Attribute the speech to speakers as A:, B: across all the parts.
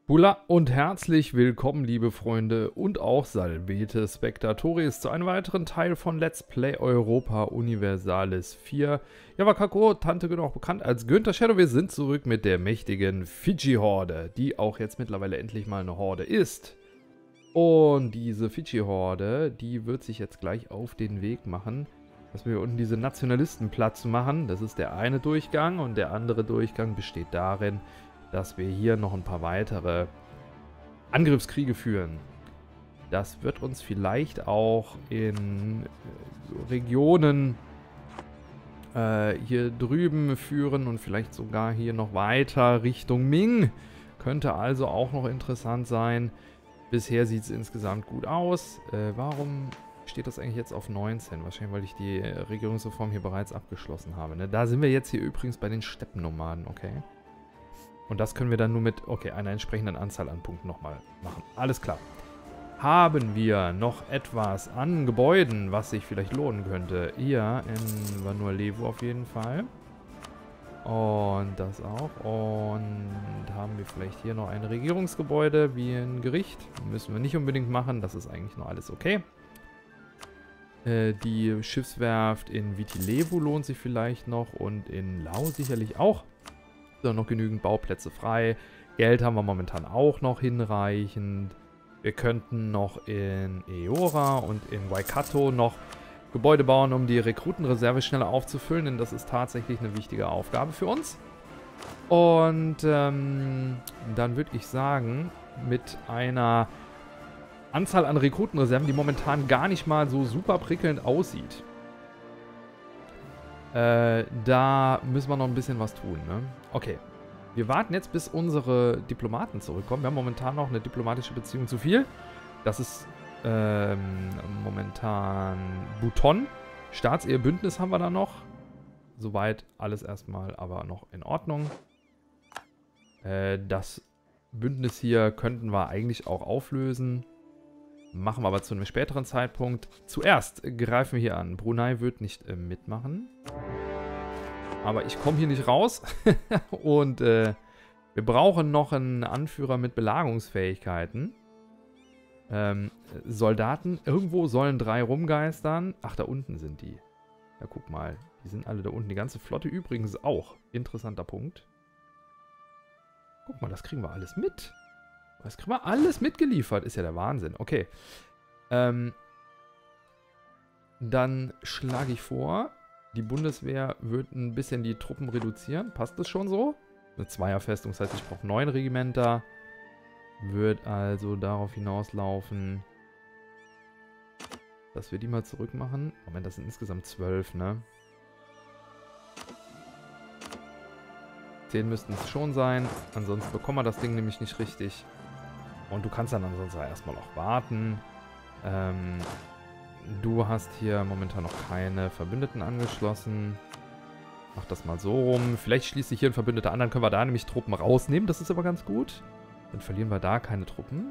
A: Bula und herzlich willkommen, liebe Freunde und auch Salvete Spectatoris, zu einem weiteren Teil von Let's Play Europa Universalis 4. Yavakako, Tante auch bekannt als Günther Shadow. Wir sind zurück mit der mächtigen Fidschi-Horde, die auch jetzt mittlerweile endlich mal eine Horde ist. Und diese Fidschi-Horde, die wird sich jetzt gleich auf den Weg machen, dass wir unten diese Nationalisten Platz machen. Das ist der eine Durchgang und der andere Durchgang besteht darin, dass wir hier noch ein paar weitere Angriffskriege führen. Das wird uns vielleicht auch in Regionen hier drüben führen und vielleicht sogar hier noch weiter Richtung Ming. Könnte also auch noch interessant sein. Bisher sieht es insgesamt gut aus. Warum steht das eigentlich jetzt auf 19? Wahrscheinlich, weil ich die Regierungsreform hier bereits abgeschlossen habe. Ne? Da sind wir jetzt hier übrigens bei den Steppennomaden, okay? Und das können wir dann nur mit, okay, einer entsprechenden Anzahl an Punkten nochmal machen. Alles klar. Haben wir noch etwas an Gebäuden, was sich vielleicht lohnen könnte? Hier in Vanuatu auf jeden Fall. Und das auch. Und haben wir vielleicht hier noch ein Regierungsgebäude wie ein Gericht? Müssen wir nicht unbedingt machen, das ist eigentlich noch alles okay. Die Schiffswerft in Viti Levu lohnt sich vielleicht noch und in Lau sicherlich auch. So, noch genügend Bauplätze frei. Geld haben wir momentan auch noch hinreichend. Wir könnten noch in Eora und in Waikato noch Gebäude bauen, um die Rekrutenreserve schneller aufzufüllen, denn das ist tatsächlich eine wichtige Aufgabe für uns. Und dann würde ich sagen, mit einer Anzahl an Rekrutenreserven, die momentan gar nicht mal so super prickelnd aussieht, da müssen wir noch ein bisschen was tun, ne? Okay. Wir warten jetzt, bis unsere Diplomaten zurückkommen. Wir haben momentan noch eine diplomatische Beziehung zu viel. Das ist momentan Bhutan. Staatsehe-Bündnis haben wir da noch. Soweit alles erstmal aber noch in Ordnung. Das Bündnis hier könnten wir eigentlich auch auflösen. Machen wir aber zu einem späteren Zeitpunkt. Zuerst greifen wir hier an. Brunei wird nicht mitmachen. Aber ich komme hier nicht raus. Und wir brauchen noch einen Anführer mit Belagerungsfähigkeiten. Soldaten. Irgendwo sollen 3 rumgeistern. Ach, da unten sind die. Ja, guck mal. Die sind alle da unten. Die ganze Flotte übrigens auch. Interessanter Punkt. Guck mal, das kriegen wir alles mit. Das kriegen wir alles mitgeliefert. Ist ja der Wahnsinn. Okay. Dann schlage ich vor, die Bundeswehr wird ein bisschen die Truppen reduzieren. Passt das schon so? Eine Zweierfestung, das heißt, ich brauche 9 Regimenter. Wird also darauf hinauslaufen, dass wir die mal zurückmachen. Moment, das sind insgesamt 12, ne? 10 müssten es schon sein. Ansonsten bekommen wir das Ding nämlich nicht richtig. Und du kannst dann ansonsten erstmal auch warten. Du hast hier momentan noch keine Verbündeten angeschlossen. Mach das mal so rum. Vielleicht schließt sich hier ein Verbündeter an, dann können wir da nämlich Truppen rausnehmen. Das ist aber ganz gut. Dann verlieren wir da keine Truppen.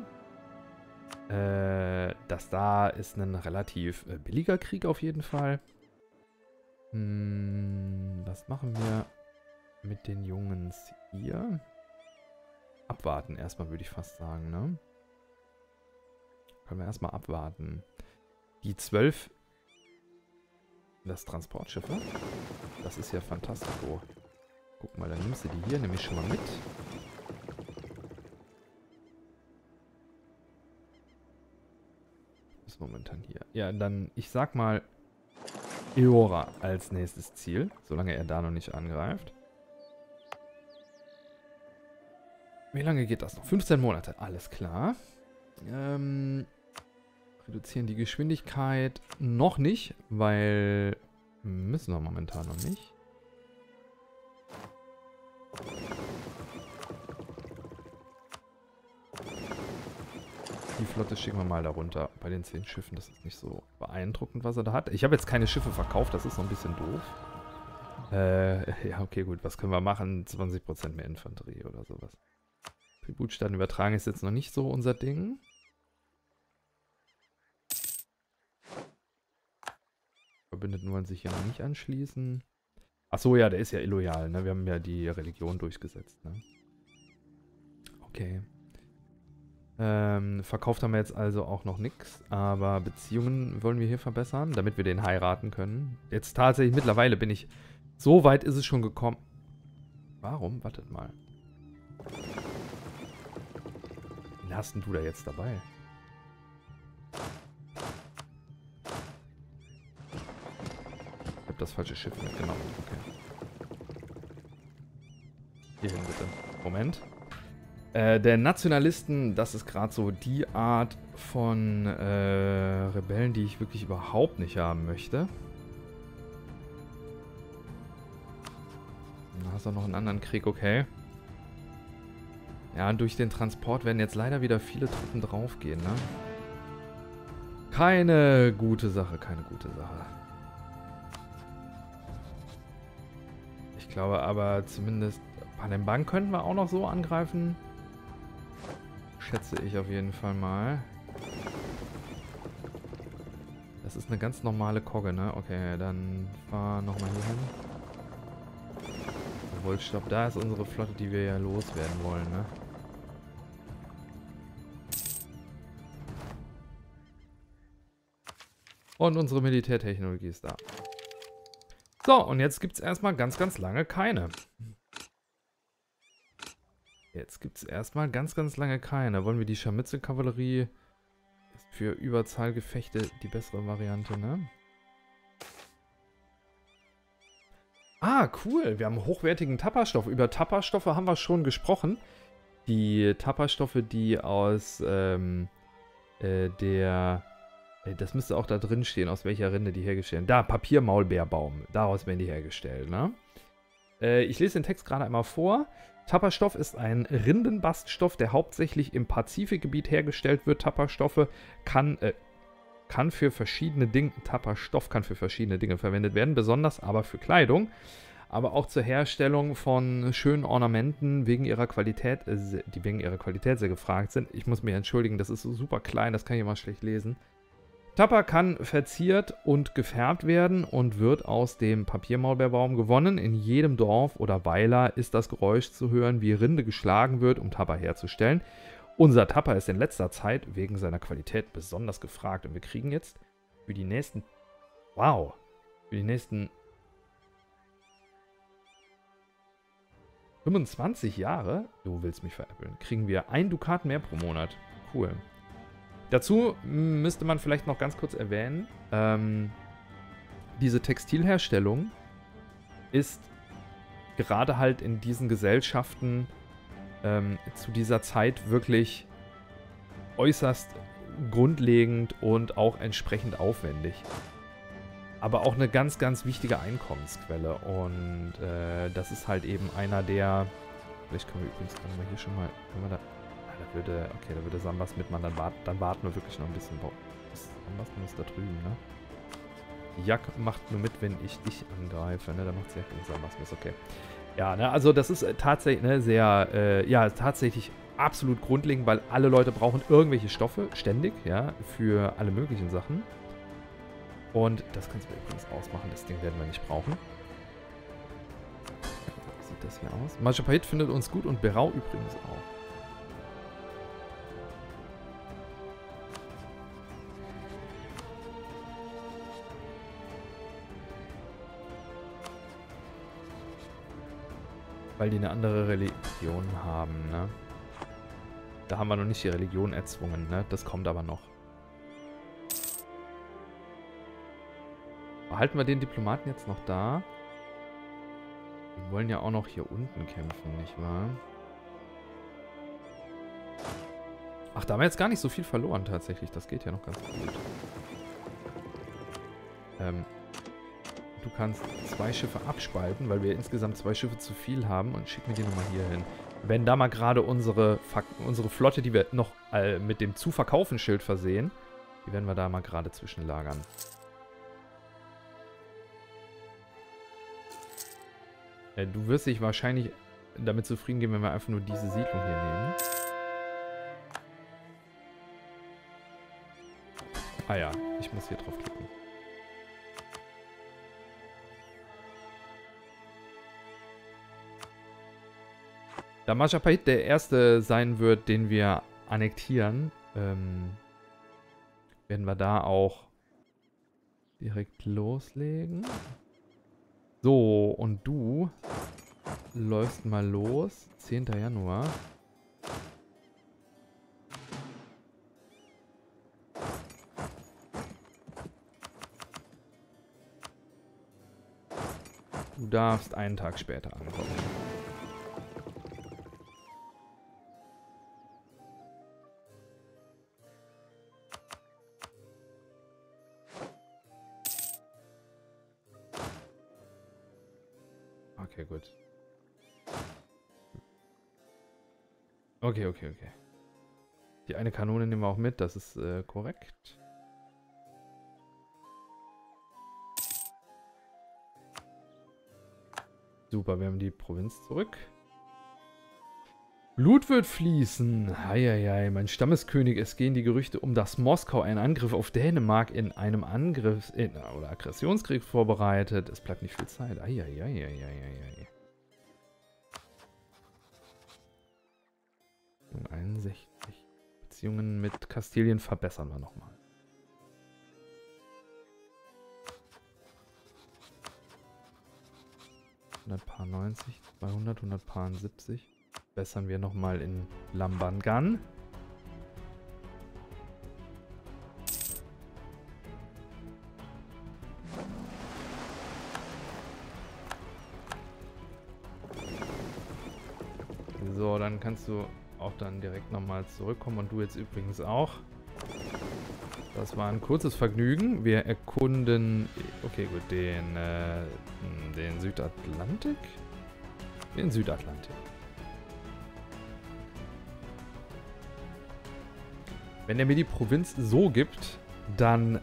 A: Das da ist ein relativ billiger Krieg auf jeden Fall. Was machen wir mit den Jungs hier? Abwarten erstmal, würde ich fast sagen, ne? Können wir erstmal abwarten. Die 12. Das Transportschiffe. Das ist ja fantastisch. Oh. Guck mal, dann nimmst du die hier nämlich schon mal mit. Ist momentan hier. Ja, dann, ich sag mal, Eora als nächstes Ziel, solange er da noch nicht angreift. Wie lange geht das noch? 15 Monate, alles klar. Reduzieren die Geschwindigkeit noch nicht, weil müssen wir momentan noch nicht. Die Flotte schicken wir mal da runter. Bei den 10 Schiffen, das ist nicht so beeindruckend, was er da hat. Ich habe jetzt keine Schiffe verkauft, das ist noch ein bisschen doof. Ja, okay, gut, was können wir machen? 20% mehr Infanterie oder sowas. Tributstaaten übertragen ist jetzt noch nicht so unser Ding. Verbündeten wollen sich ja noch nicht anschließen. Achso, ja, der ist ja illoyal, ne? Wir haben ja die Religion durchgesetzt, ne? Okay. Verkauft haben wir jetzt also auch noch nichts, aber Beziehungen wollen wir hier verbessern, damit wir den heiraten können. Jetzt tatsächlich, mittlerweile bin ich, so weit ist es schon gekommen. Warum? Wartet mal. Wen hast denn du da jetzt dabei? Ich habe das falsche Schiff mitgenommen. Okay. Hierhin bitte. Moment. Der Nationalisten, das ist gerade so die Art von Rebellen, die ich wirklich überhaupt nicht haben möchte. Da hast du noch einen anderen Krieg, okay. Ja, durch den Transport werden jetzt leider wieder viele Truppen draufgehen, ne? Keine gute Sache, keine gute Sache. Ich glaube aber zumindest Palembang könnten wir auch noch so angreifen. Schätze ich auf jeden Fall mal. Das ist eine ganz normale Kogge, ne? Okay, dann fahr nochmal hier hin. Obwohl, stopp, da ist unsere Flotte, die wir ja loswerden wollen, ne? Und unsere Militärtechnologie ist da. So, und jetzt gibt es erstmal ganz, ganz lange keine. Jetzt gibt es erstmal ganz, ganz lange keine. Wollen wir die Scharmützelkavallerie? Ist für Überzahlgefechte die bessere Variante, ne? Ah, cool. Wir haben hochwertigen Tapperstoff. Über Tapperstoffe haben wir schon gesprochen. Die Tapperstoffe, die aus das müsste auch da drin stehen, aus welcher Rinde die hergestellt werden. Da, Papiermaulbeerbaum. Daraus werden die hergestellt, ne? Ich lese den Text gerade einmal vor. Tapperstoff ist ein Rindenbaststoff, der hauptsächlich im Pazifikgebiet hergestellt wird. Tapperstoff kann für verschiedene Dinge verwendet werden, besonders aber für Kleidung, aber auch zur Herstellung von schönen Ornamenten wegen ihrer Qualität, die wegen ihrer Qualität sehr gefragt sind. Ich muss mich entschuldigen, das ist so super klein, das kann ich immer schlecht lesen. Tapper kann verziert und gefärbt werden und wird aus dem Papiermaulbeerbaum gewonnen. In jedem Dorf oder Weiler ist das Geräusch zu hören, wie Rinde geschlagen wird, um Tapper herzustellen. Unser Tapper ist in letzter Zeit wegen seiner Qualität besonders gefragt. Und wir kriegen jetzt für die nächsten... Wow! Für die nächsten 25 Jahre, du willst mich veräppeln, kriegen wir 1 Dukat mehr pro Monat. Cool. Dazu müsste man vielleicht noch ganz kurz erwähnen, diese Textilherstellung ist gerade halt in diesen Gesellschaften zu dieser Zeit wirklich äußerst grundlegend und auch entsprechend aufwendig. Aber auch eine ganz, ganz wichtige Einkommensquelle. Und das ist halt eben einer der... Vielleicht können wir übrigens gerade mal hier schon mal... Können wir da... Da würde Sambas mitmachen, dann warten wir wirklich noch ein bisschen. Sambas ist da drüben, ne? Jack macht nur mit, wenn ich dich angreife, ne? Da macht Jack und Sambas mit, okay. Ja, ne, also das ist tatsächlich, ne, sehr, ja, tatsächlich absolut grundlegend, weil alle Leute brauchen irgendwelche Stoffe, ständig, ja, für alle möglichen Sachen. Und das kannst du übrigens ausmachen, das Ding werden wir nicht brauchen. Wie sieht das hier aus? Majapahit findet uns gut und Berau übrigens auch. Weil die eine andere Religion haben, ne? Da haben wir noch nicht die Religion erzwungen, ne? Das kommt aber noch. Behalten wir den Diplomaten jetzt noch da? Wir wollen ja auch noch hier unten kämpfen, nicht wahr? Ach, da haben wir jetzt gar nicht so viel verloren tatsächlich. Das geht ja noch ganz gut. Du kannst 2 Schiffe abspalten, weil wir insgesamt 2 Schiffe zu viel haben und schick mir die nochmal hier hin. Wenn da mal gerade unsere Flotte, die wir noch mit dem Zu-Verkaufen-Schild versehen, die werden wir da mal gerade zwischenlagern. Du wirst dich wahrscheinlich damit zufrieden geben, wenn wir einfach nur diese Siedlung hier nehmen. Ah ja, ich muss hier drauf klicken. Da Majapahit der erste sein wird, den wir annektieren, werden wir da auch direkt loslegen. So, und du läufst mal los. 10. Januar. Du darfst einen Tag später ankommen. Okay, gut. Okay. Die eine Kanone nehmen wir auch mit, das ist korrekt. Super, wir haben die Provinz zurück. Blut wird fließen. Heieiei, mein Stammeskönig, es gehen die Gerüchte um, dass Moskau einen Angriff auf Dänemark in einem oder Aggressionskrieg vorbereitet. Es bleibt nicht viel Zeit. Eieiei. 61. Beziehungen mit Kastilien verbessern wir nochmal. Paar 90, 200, 170. Bessern wir nochmal in Lambangan. So, dann kannst du auch dann direkt nochmal zurückkommen und du jetzt übrigens auch. Das war ein kurzes Vergnügen. Wir erkunden, okay gut, den Südatlantik? Den Südatlantik. Wenn er mir die Provinz so gibt, dann,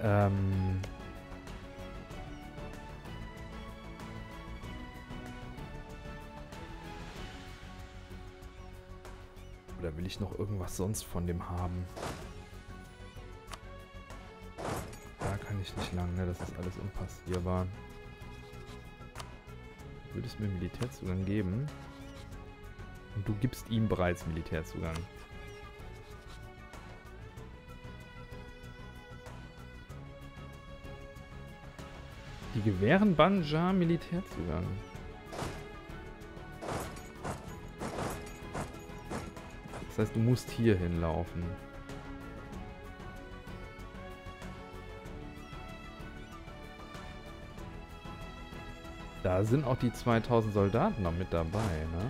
A: oder will ich noch irgendwas sonst von dem haben? Da kann ich nicht lang, ne? Das ist alles unpassierbar. Du würdest mir Militärzugang geben. Und du gibst ihm bereits Militärzugang. Die gewähren Banjar Militärzugang. Das heißt, du musst hier hinlaufen. Da sind auch die 2000 Soldaten noch mit dabei, ne?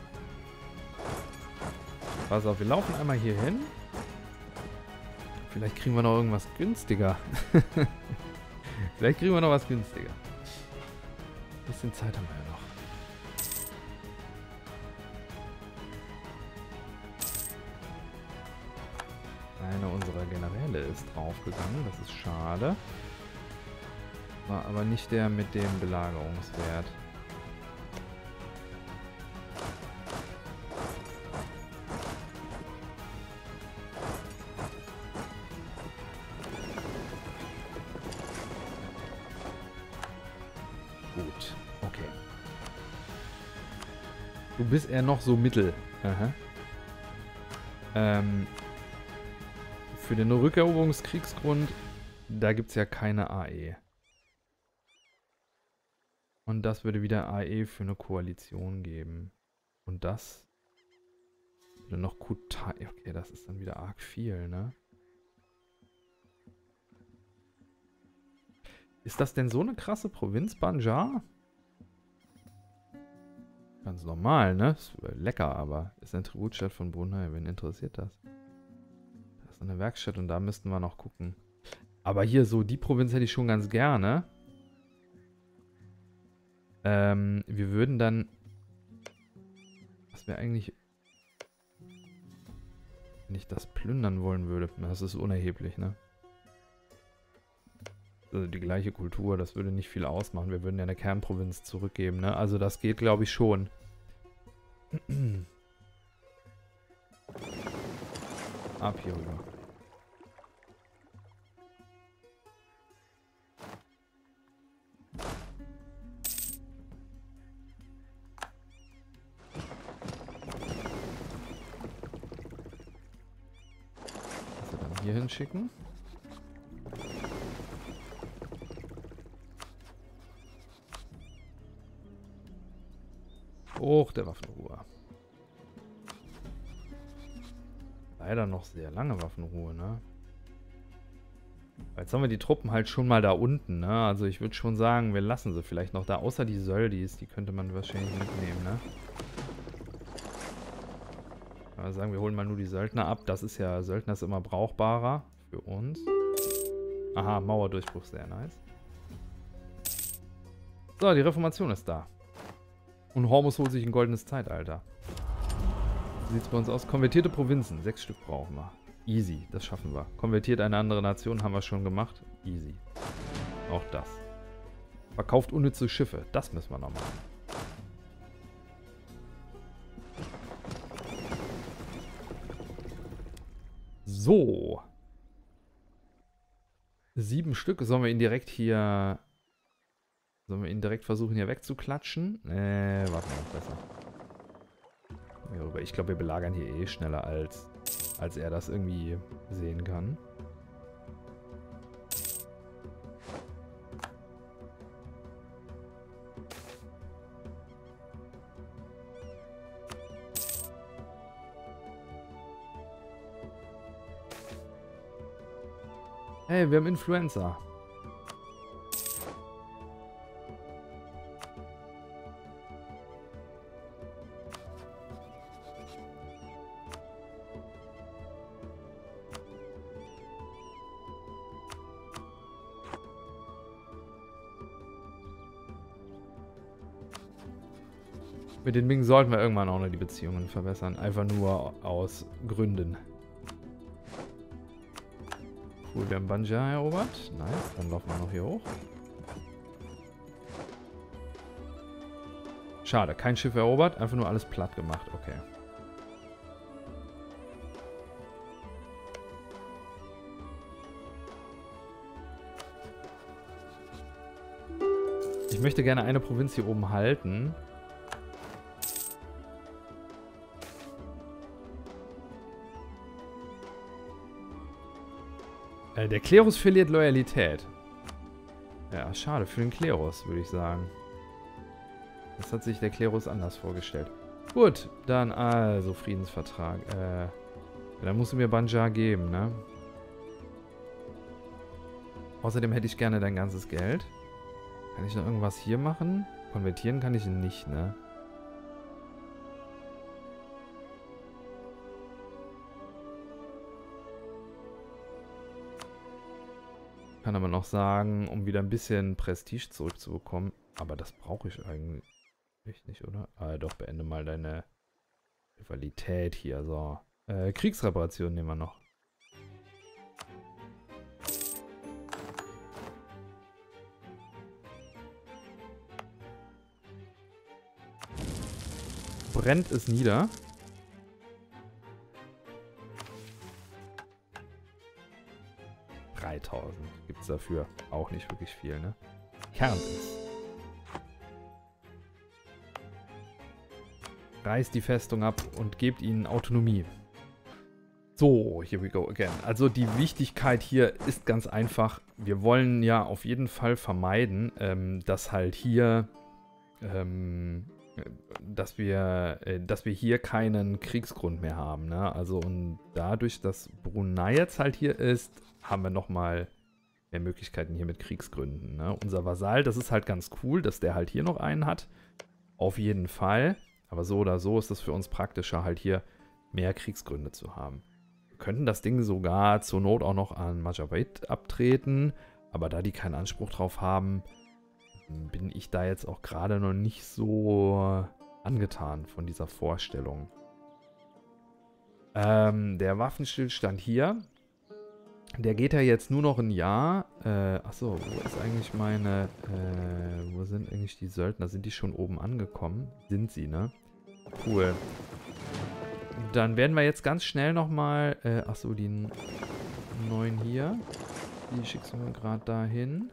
A: Pass auf, wir laufen einmal hier hin. Vielleicht kriegen wir noch irgendwas günstiger. Vielleicht kriegen wir noch was günstiger. Ein bisschen Zeit haben wir ja noch. Einer unserer Generäle ist draufgegangen, das ist schade. War aber nicht der mit dem Belagerungswert. Gut, okay. Du bist eher noch so mittel. Aha. Für den Rückeroberungskriegsgrund, da gibt es ja keine AE. Und das würde wieder AE für eine Koalition geben. Und das würde noch Kutai. Okay, das ist dann wieder arg viel, ne? Ist das denn so eine krasse Provinz, Banjar? Ganz normal, ne? Ist lecker, aber ist eine Tributstadt von Brunei. Wen interessiert das? Da ist eine Werkstatt und da müssten wir noch gucken. Aber hier so, die Provinz hätte ich schon ganz gerne. Wir würden dann... Was wäre eigentlich... Wenn ich das plündern wollen würde. Das ist unerheblich, ne? Also die gleiche Kultur, das würde nicht viel ausmachen. Wir würden ja eine Kernprovinz zurückgeben, ne? Also das geht, glaube ich, schon. Ab hier rüber. hier hinschicken. Hoch der Waffenruhe. Leider noch sehr lange Waffenruhe, ne? Jetzt haben wir die Truppen halt schon mal da unten, ne? Also ich würde schon sagen, wir lassen sie vielleicht noch da. Außer die Söldis, die könnte man wahrscheinlich mitnehmen, ne? Also sagen wir holen mal nur die Söldner ab. Das ist ja, Söldner ist immer brauchbarer für uns. Aha, Mauerdurchbruch, sehr nice. So, die Reformation ist da. Und Hormus holt sich ein goldenes Zeitalter. Wie sieht es bei uns aus? Konvertierte Provinzen. 6 Stück brauchen wir. Easy, das schaffen wir. Konvertiert eine andere Nation, haben wir schon gemacht. Easy. Auch das. Verkauft unnütze Schiffe. Das müssen wir noch machen. So. 7 Stück. Sollen wir ihn direkt hier... Sollen wir ihn direkt versuchen, hier wegzuklatschen? Warten wir noch besser. Ich glaube, wir belagern hier eh schneller, als er das irgendwie sehen kann. Hey, wir haben Influencer. Mit den Ming sollten wir irgendwann auch noch die Beziehungen verbessern. Einfach nur aus Gründen. Cool, wir haben Banja erobert. Nice, dann laufen wir noch hier hoch. Schade, kein Schiff erobert, einfach nur alles platt gemacht. Okay. Ich möchte gerne eine Provinz hier oben halten. Der Klerus verliert Loyalität. Ja, schade für den Klerus, würde ich sagen. Das hat sich der Klerus anders vorgestellt. Gut, dann also Friedensvertrag. Dann musst du mir Banja geben, ne? Außerdem hätte ich gerne dein ganzes Geld. Kann ich noch irgendwas hier machen? Konvertieren kann ich nicht, ne? Kann aber noch sagen, um wieder ein bisschen Prestige zurückzubekommen. Aber das brauche ich eigentlich nicht, oder? Doch, beende mal deine Rivalität hier. So. Kriegsreparation nehmen wir noch. Brennt es nieder. Gibt es dafür auch nicht wirklich viel, ne? Kernt es. Reißt die Festung ab und gebt ihnen Autonomie. So, here we go again. Also die Wichtigkeit hier ist ganz einfach. Wir wollen ja auf jeden Fall vermeiden, dass halt hier, dass wir hier keinen Kriegsgrund mehr haben, ne? Also und dadurch, dass Brunei jetzt halt hier ist, haben wir nochmal mehr Möglichkeiten hier mit Kriegsgründen, ne? Unser Vasall, das ist halt ganz cool, dass der halt hier noch einen hat. Auf jeden Fall. Aber so oder so ist es für uns praktischer, halt hier mehr Kriegsgründe zu haben. Wir könnten das Ding sogar zur Not auch noch an Majapahit abtreten. Aber da die keinen Anspruch drauf haben, bin ich da jetzt auch gerade noch nicht so angetan von dieser Vorstellung. Der Waffenstillstand hier, der geht ja jetzt nur noch ein Jahr. Achso, wo ist eigentlich meine... wo sind eigentlich die Söldner? Sind die schon oben angekommen? Sind sie, ne? Cool. Dann werden wir jetzt ganz schnell nochmal... achso, die neuen hier. Die schickst du mir gerade dahin.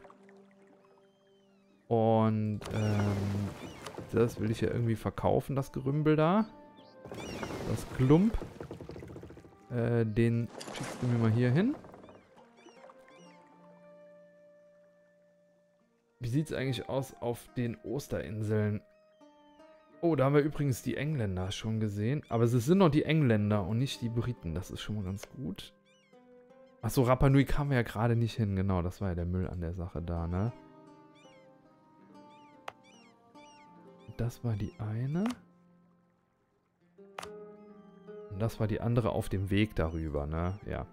A: Und das will ich ja irgendwie verkaufen, das Gerümpel da. Das Klump. Den schickst du mir mal hier hin. Wie sieht es eigentlich aus auf den Osterinseln? Oh, da haben wir übrigens die Engländer schon gesehen. Aber es sind noch die Engländer und nicht die Briten. Das ist schon mal ganz gut. Achso, Rapa Nui kamen wir ja gerade nicht hin. Genau, das war ja der Müll an der Sache da, ne? Das war die eine. Und das war die andere auf dem Weg darüber, ne? Ja.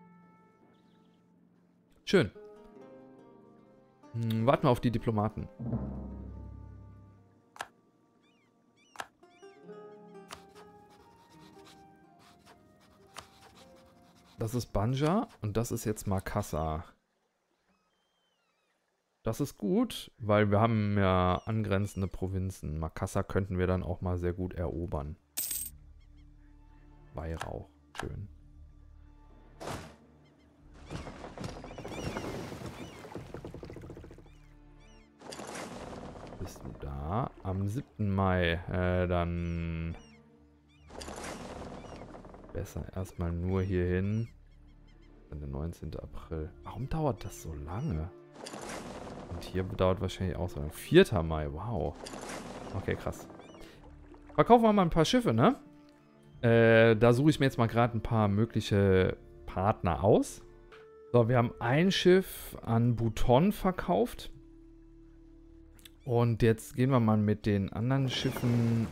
A: Schön. Warten wir auf die Diplomaten. Das ist Banja und das ist jetzt Makassar. Das ist gut, weil wir haben ja angrenzende Provinzen. Makassar könnten wir dann auch mal sehr gut erobern. Weihrauch. Schön. Bist du da? Am 7. Mai. Dann... Besser erstmal nur hier hin. Dann der 19. April. Warum dauert das so lange? Und hier dauert wahrscheinlich auch so lange. 4. Mai. Wow. Okay, krass. Verkaufen wir mal ein paar Schiffe, ne? Da suche ich mir jetzt mal gerade ein paar mögliche Partner aus. So, wir haben ein Schiff an Bhutan verkauft. Und jetzt gehen wir mal mit den anderen Schiffen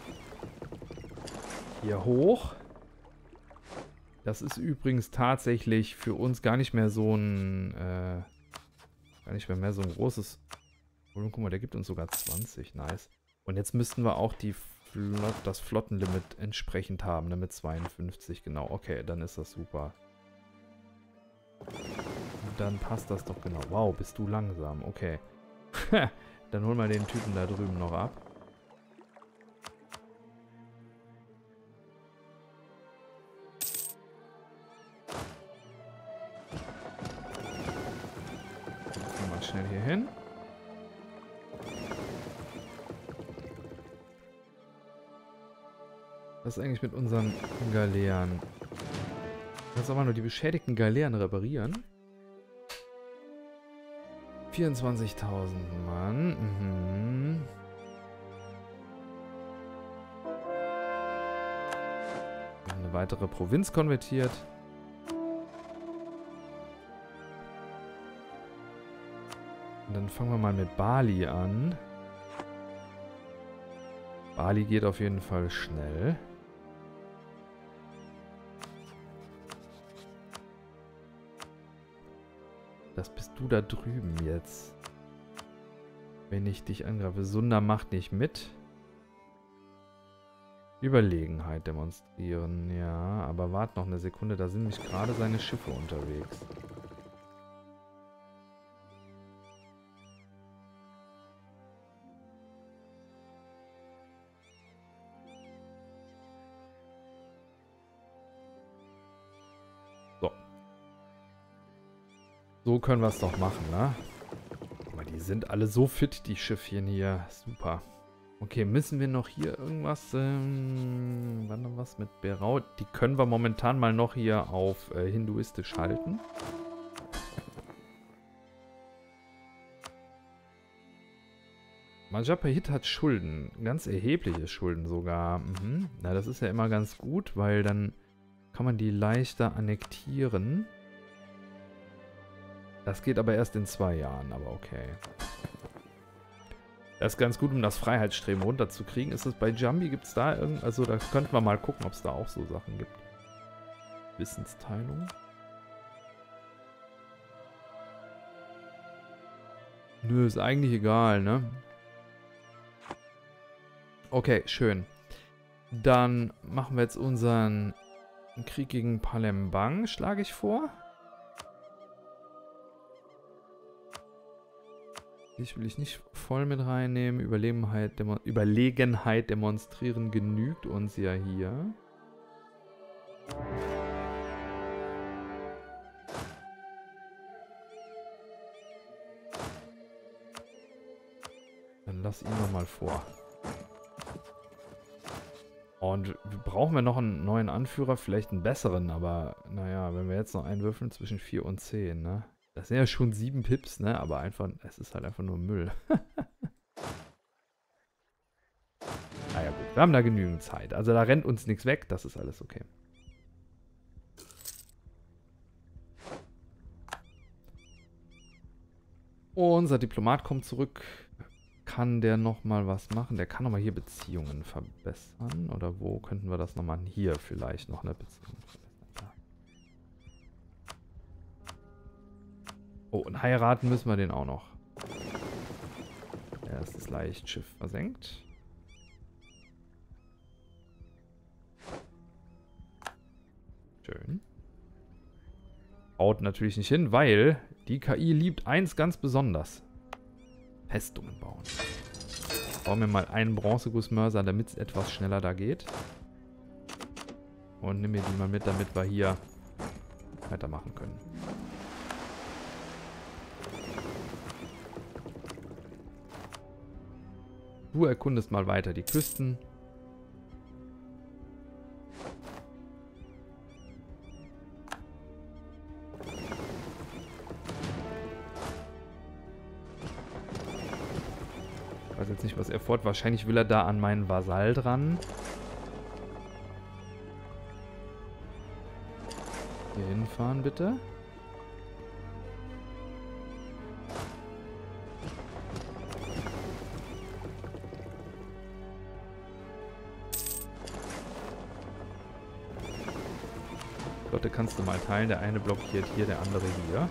A: hier hoch. Das ist übrigens tatsächlich für uns gar nicht mehr so ein großes Volumen. Guck mal, der gibt uns sogar 20. Nice. Und jetzt müssten wir auch das Flottenlimit entsprechend haben, ne, mit 52. Genau, okay, dann ist das super. Dann passt das doch genau. Wow, bist du langsam. Okay. Dann holen wir den Typen da drüben noch ab. Mal schnell hier hin. Was ist eigentlich mit unseren Galeeren? Lass aber nur die beschädigten Galeeren reparieren. 24.000 Mann. Mhm. Eine weitere Provinz konvertiert. Und dann fangen wir mal mit Bali an. Bali geht auf jeden Fall schnell. Das bist du da drüben jetzt. Wenn ich dich angreife. Sunda macht nicht mit. Überlegenheit demonstrieren. Ja, aber warte noch eine Sekunde. Da sind nämlich gerade seine Schiffe unterwegs. So können wir es doch machen, ne? Guck mal, die sind alle so fit, die Schiffchen hier. Super. Okay, müssen wir noch hier irgendwas... war noch was mit Berau? Die können wir momentan mal noch hier auf hinduistisch halten. Majapahit hat Schulden. Ganz erhebliche Schulden sogar. Mhm. Na, das ist ja immer ganz gut, weil dann kann man die leichter annektieren. Das geht aber erst in 2 Jahren, aber okay. Das ist ganz gut, um das Freiheitsstreben runterzukriegen. Ist es bei Jambi, gibt es da irgend... Also da könnten wir mal gucken, ob es da auch so Sachen gibt. Wissensteilung. Nö, ist eigentlich egal, ne? Okay, schön. Dann machen wir jetzt unseren Krieg gegen Palembang, schlage ich vor. Ich will ich nicht voll mit reinnehmen. Überlegenheit demonstrieren genügt uns ja hier. Dann lass ihn noch mal vor. Und brauchen wir noch einen neuen Anführer? Vielleicht einen besseren, aber naja, wenn wir jetzt noch einen würfeln zwischen 4 und 10, ne? Das sind ja schon 7 Pips, ne? Aber einfach, es ist halt einfach nur Müll. Ah ja gut, wir haben da genügend Zeit. Also da rennt uns nichts weg, das ist alles okay. Unser Diplomat kommt zurück. Kann der nochmal was machen? Der kann nochmal hier Beziehungen verbessern. Oder wo könnten wir das nochmal? Hier vielleicht noch eine Beziehung verbessern. Oh, und heiraten müssen wir den auch noch. Erstes Leichtschiff versenkt. Schön. Haut natürlich nicht hin, weil die KI liebt eins ganz besonders. Festungen bauen. Bauen wir mal einen Bronzegussmörser, damit es etwas schneller da geht. Und nimm mir die mal mit, damit wir hier weitermachen können. Du erkundest mal weiter die Küsten. Ich weiß jetzt nicht, was er fordert. Wahrscheinlich will er da an meinen Vasall dran. Hier hinfahren, bitte. Flotte kannst du mal teilen. Der eine blockiert hier, der andere hier.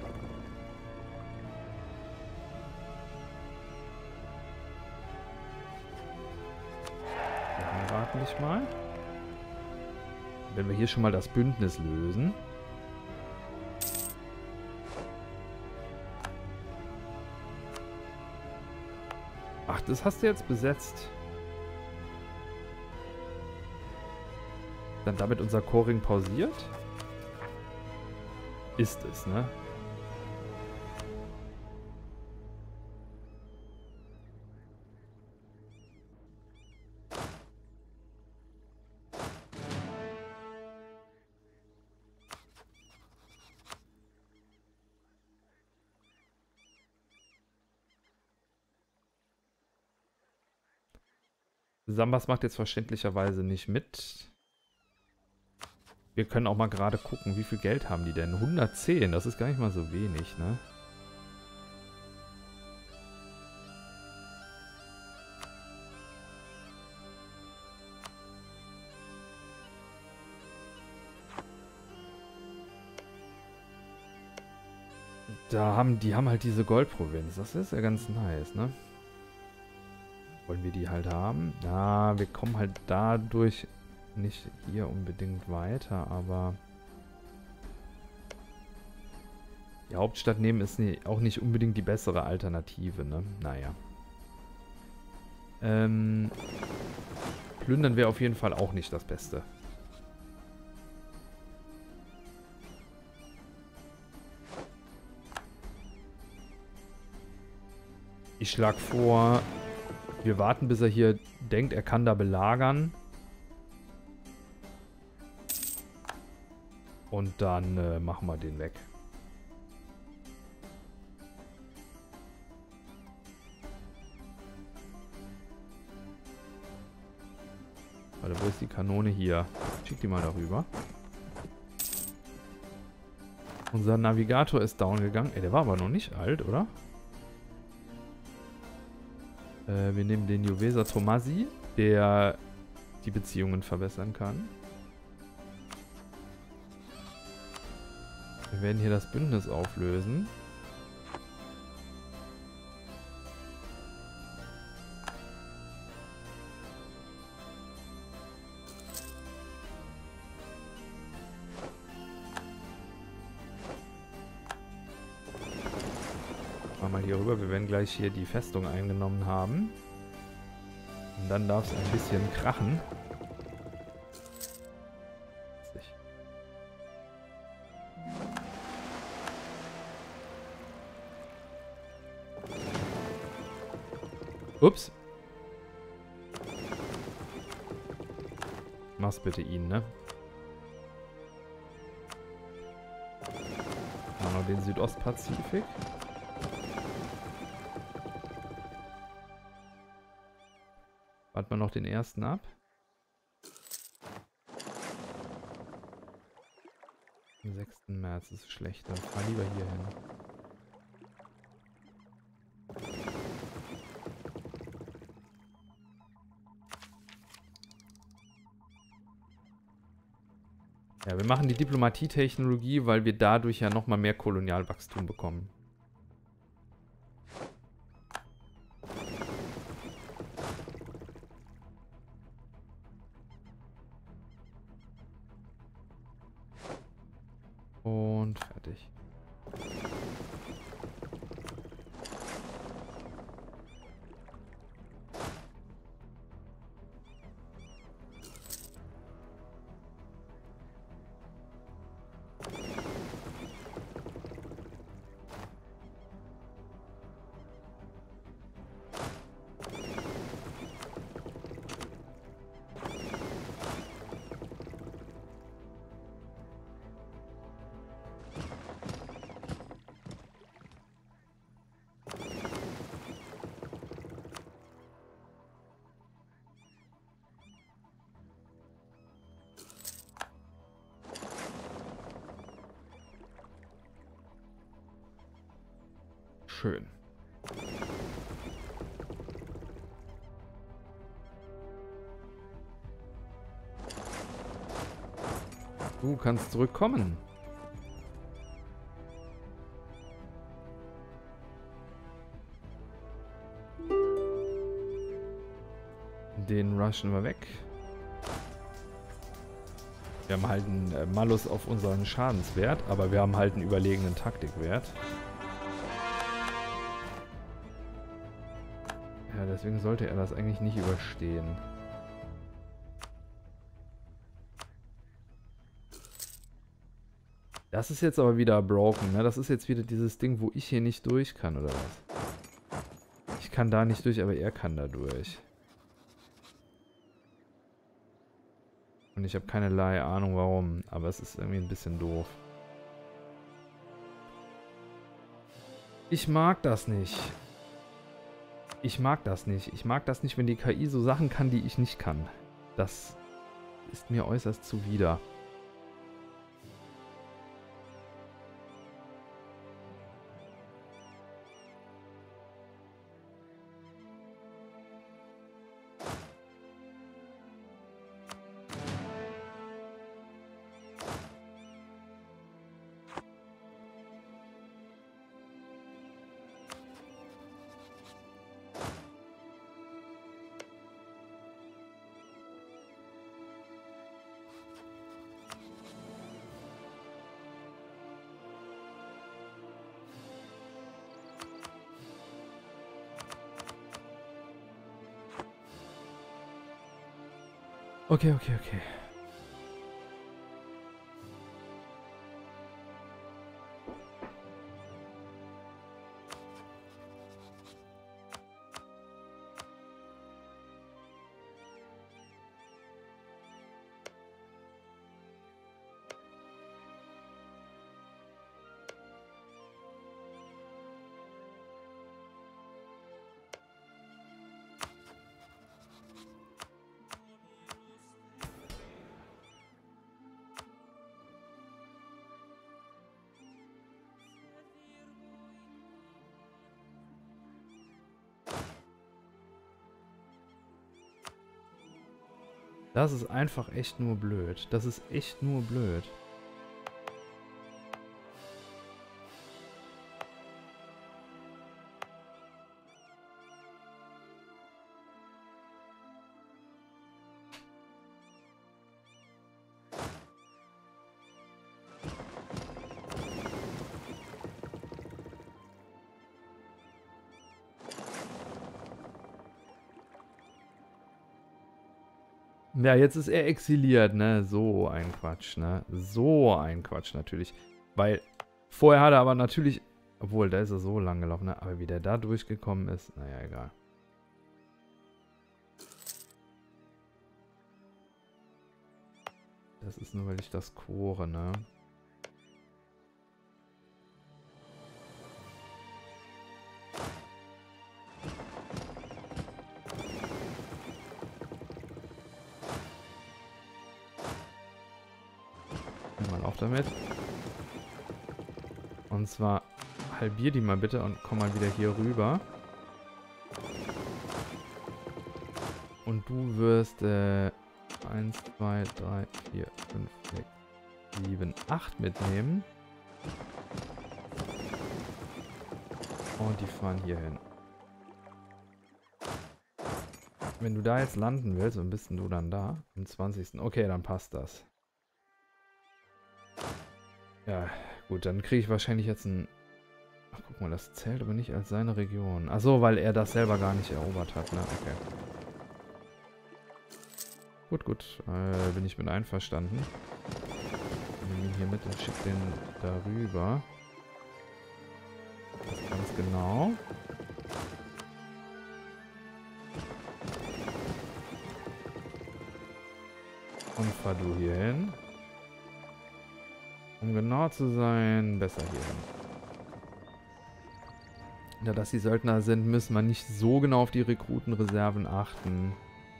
A: Nicht mal. Wenn wir hier schon mal das Bündnis lösen. Ach, das hast du jetzt besetzt. Dann damit unser Coring pausiert? Ist es, ne? Sambas macht jetzt verständlicherweise nicht mit. Wir können auch mal gerade gucken, wie viel Geld haben die denn? 110, das ist gar nicht mal so wenig, ne? Die haben halt diese Goldprovinz. Das ist ja ganz nice, ne? Wollen wir die halt haben? Ja, wir kommen halt dadurch nicht hier unbedingt weiter, aber die Hauptstadt nehmen ist auch nicht unbedingt die bessere Alternative, ne? Naja. Plündern wäre auf jeden Fall auch nicht das Beste. Ich schlage vor, wir warten, bis er hier denkt, er kann da belagern. Und dann machen wir den weg. Warte, wo ist die Kanone hier? Schick die mal darüber. Unser Navigator ist down gegangen. Ey, der war aber noch nicht alt, oder? Wir nehmen den Juvesa Tomasi, der die Beziehungen verbessern kann. Wir werden hier das Bündnis auflösen. Mal hier rüber. Wir werden gleich hier die Festung eingenommen haben. Und dann darf es ein bisschen krachen. Ups. Mach's bitte ihn, ne? Haben wir noch den Südostpazifik. Warten wir noch den ersten ab. Am 6. März ist schlecht, dann fahr lieber hier hin. Ja, wir machen die Diplomatietechnologie, weil wir dadurch ja nochmal mehr Kolonialwachstum bekommen. Und fertig. Schön. Du kannst zurückkommen. Den rushen wir weg. Wir haben halt einen Malus auf unseren Schadenswert, aber wir haben halt einen überlegenen Taktikwert. Ja, deswegen sollte er das eigentlich nicht überstehen. Das ist jetzt aber wieder broken, ne? Das ist jetzt wieder dieses Ding, wo ich hier nicht durch kann, oder was? Ich kann da nicht durch, aber er kann da durch. Und ich habe keinerlei Ahnung warum, aber es ist irgendwie ein bisschen doof. Ich mag das nicht. Ich mag das nicht. Ich mag das nicht, wenn die KI so Sachen kann, die ich nicht kann. Das ist mir äußerst zuwider. Okay. Das ist einfach echt nur blöd. Das ist echt nur blöd. Ja, jetzt ist er exiliert, ne? So ein Quatsch, ne? So ein Quatsch natürlich. Weil vorher hat er aber natürlich... Obwohl, da ist er so lang gelaufen, ne? Aber wie der da durchgekommen ist, naja, egal. Das ist nur, weil ich das core, ne? Mal auf damit. Und zwar halbier die mal bitte und komm mal wieder hier rüber. Und du wirst 1, 2, 3, 4, 5, 6, 7, 8 mitnehmen. Und die fahren hier hin. Wenn du da jetzt landen willst, wann bist denn du dann da? Am 20. Okay, dann passt das. Ja, gut, dann kriege ich wahrscheinlich jetzt ein... Ach, guck mal, das zählt aber nicht als seine Region. Achso, weil er das selber gar nicht erobert hat, ne? Okay. Gut, gut. Bin ich mit einverstanden. Ich nehme ihn hier mit und schicke den darüber. Das ist ganz genau. Und fahr du hier hin. Um genau zu sein, besser hier hin. Da das die Söldner sind, müssen wir nicht so genau auf die Rekrutenreserven achten.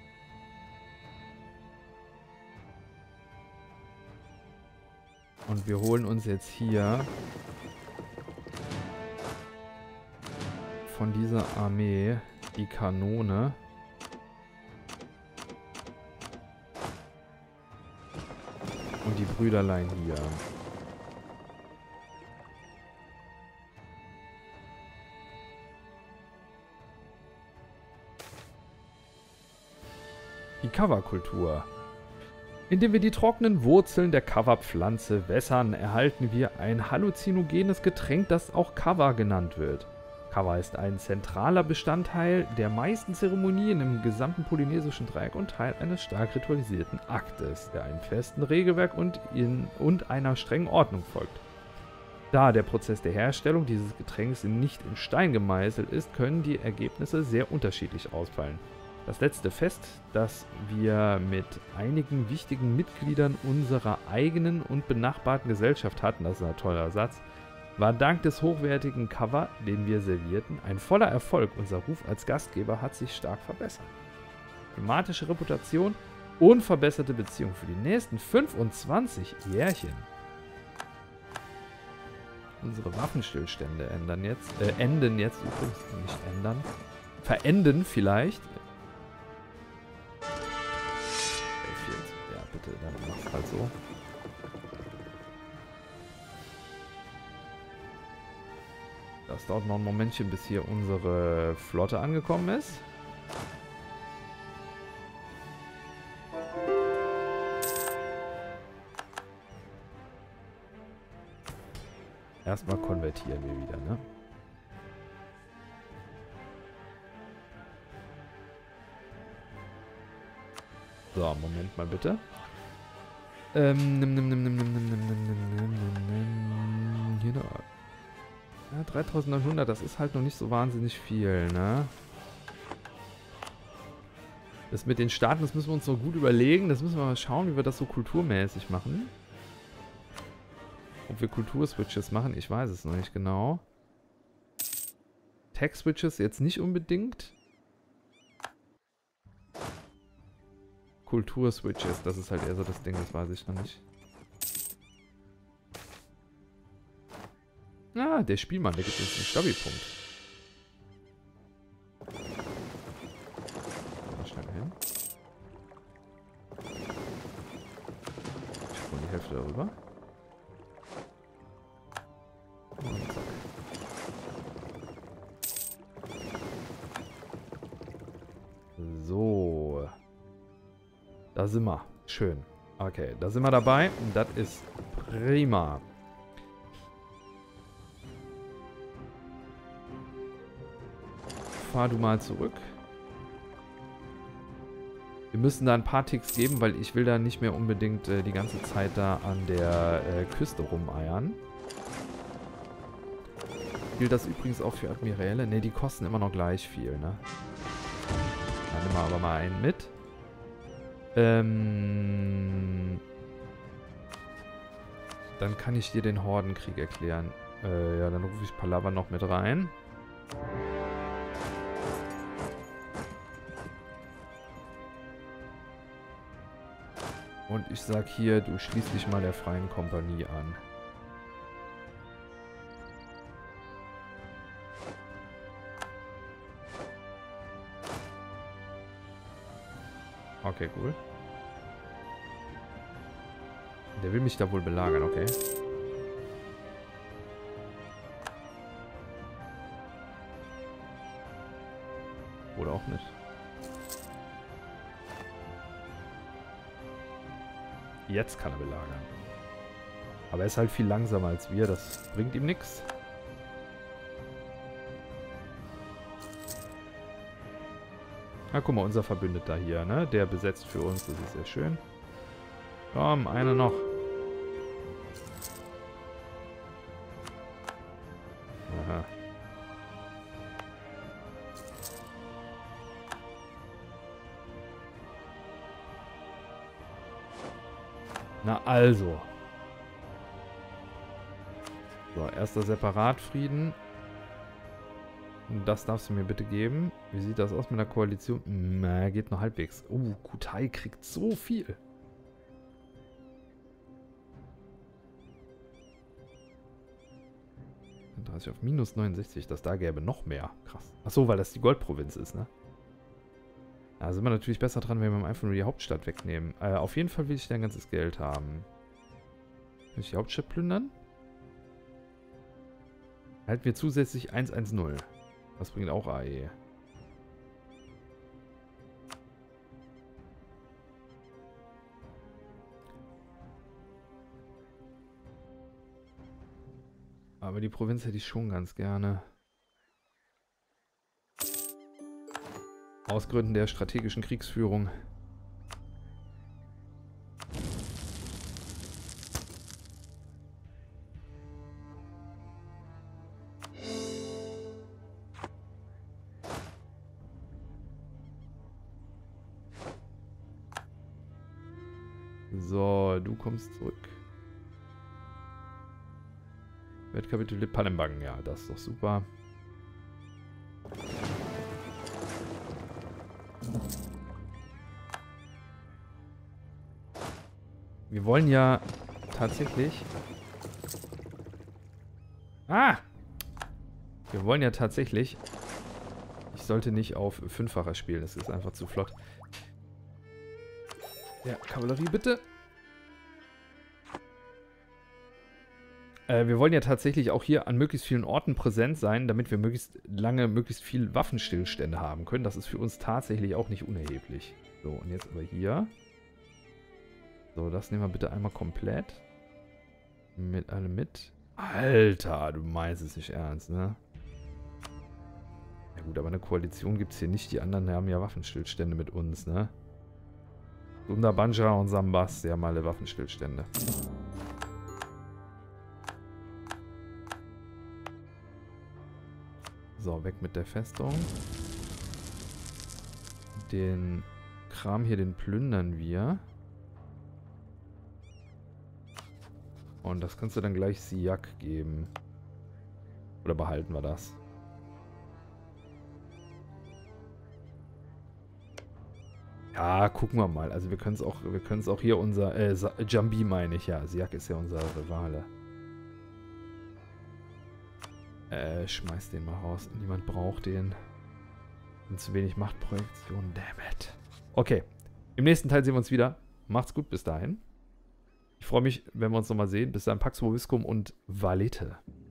A: Und wir holen uns jetzt hier von dieser Armee die Kanone. Und die Brüderlein hier. Die Kava-Kultur. Indem wir die trockenen Wurzeln der Kava-Pflanze wässern, erhalten wir ein halluzinogenes Getränk, das auch Kava genannt wird. Kava ist ein zentraler Bestandteil der meisten Zeremonien im gesamten polynesischen Dreieck und Teil eines stark ritualisierten Aktes, der einem festen Regelwerk und einer strengen Ordnung folgt. Da der Prozess der Herstellung dieses Getränks nicht in Stein gemeißelt ist, können die Ergebnisse sehr unterschiedlich ausfallen. Das letzte Fest, das wir mit einigen wichtigen Mitgliedern unserer eigenen und benachbarten Gesellschaft hatten, das ist ein toller Satz, war dank des hochwertigen Kava, den wir servierten, ein voller Erfolg. Unser Ruf als Gastgeber hat sich stark verbessert. Thematische Reputation und verbesserte Beziehungen für die nächsten 25 Jährchen. Unsere Waffenstillstände enden jetzt übrigens, nicht ändern, verenden vielleicht. Ja, bitte, dann mach's halt so. Das dauert noch ein Momentchen, bis hier unsere Flotte angekommen ist. Erstmal konvertieren wir wieder, ne? So, Moment mal bitte. Hier noch. Ja, 3900, das ist halt noch nicht so wahnsinnig viel, ne? Das mit den Staaten, das müssen wir uns noch gut überlegen. Das müssen wir mal schauen, wie wir das so kulturmäßig machen. Ob wir Kulturswitches machen, ich weiß es noch nicht genau. Tech-Switches jetzt nicht unbedingt. Kulturswitches, das ist halt eher so das Ding, das weiß ich noch nicht. Ah, der Spielmann, der gibt uns einen Stabi-Punkt. Mal schnell hin. Ich hole die Hälfte darüber. Und zack. So. Da sind wir. Schön. Okay, da sind wir dabei. Und das ist prima. Fahr du mal zurück. Wir müssen da ein paar Ticks geben, weil ich will da nicht mehr unbedingt die ganze Zeit da an der Küste rumeiern. Gilt das übrigens auch für Admiräle? Ne, die kosten immer noch gleich viel, ne? Dann nehmen wir aber mal einen mit. Dann kann ich dir den Hordenkrieg erklären. Ja, dann rufe ich Palaver noch mit rein. Und ich sag hier, du schließt dich mal der Freien Kompanie an. Okay, cool. Der will mich da wohl belagern, okay. Oder auch nicht. Jetzt kann er belagern. Aber er ist halt viel langsamer als wir, das bringt ihm nichts. Ah, guck mal, unser Verbündeter hier, ne? Der besetzt für uns, das ist sehr schön. Komm, einer noch. Aha. Na also. So, erster Separatfrieden. Das darfst du mir bitte geben. Wie sieht das aus mit der Koalition? Na, geht noch halbwegs. Kutai kriegt so viel. Auf minus 69, dass da gäbe noch mehr. Krass. Achso, weil das die Goldprovinz ist, ne? Da sind wir natürlich besser dran, wenn wir einfach nur die Hauptstadt wegnehmen. Auf jeden Fall will ich dein ganzes Geld haben. Kann ich die Hauptstadt plündern? Halten wir zusätzlich 110. Das bringt auch AE. Aber die Provinz hätte ich schon ganz gerne. Aus Gründen der strategischen Kriegsführung. So, du kommst zurück. Weltkapitel Palembang, ja, das ist doch super. Wir wollen ja tatsächlich... Wir wollen ja tatsächlich... Ich sollte nicht auf Fünffacher spielen, das ist einfach zu flott. Ja, Kavallerie bitte. Wir wollen ja tatsächlich auch hier an möglichst vielen Orten präsent sein, damit wir möglichst lange, möglichst viel Waffenstillstände haben können. Das ist für uns tatsächlich auch nicht unerheblich. So, und jetzt aber hier. So, das nehmen wir bitte einmal komplett. Mit allem mit. Alter, du meinst es nicht ernst, ne? Ja gut, aber eine Koalition gibt es hier nicht. Die anderen haben ja Waffenstillstände mit uns, ne? Sundarbanja und Sambas, die haben alle Waffenstillstände. So, weg mit der Festung. Den Kram hier, den plündern wir. Und das kannst du dann gleich Siak geben. Oder behalten wir das? Ja, gucken wir mal. Also wir können es auch hier unser, Jambi meine ich, ja. Siak ist ja unser Rivale. Schmeiß den mal raus. Niemand braucht den. Und zu wenig Machtprojektion. Damn it. Okay. Im nächsten Teil sehen wir uns wieder. Macht's gut bis dahin. Ich freue mich, wenn wir uns nochmal sehen. Bis dann, Pax Vobiscum und Valete.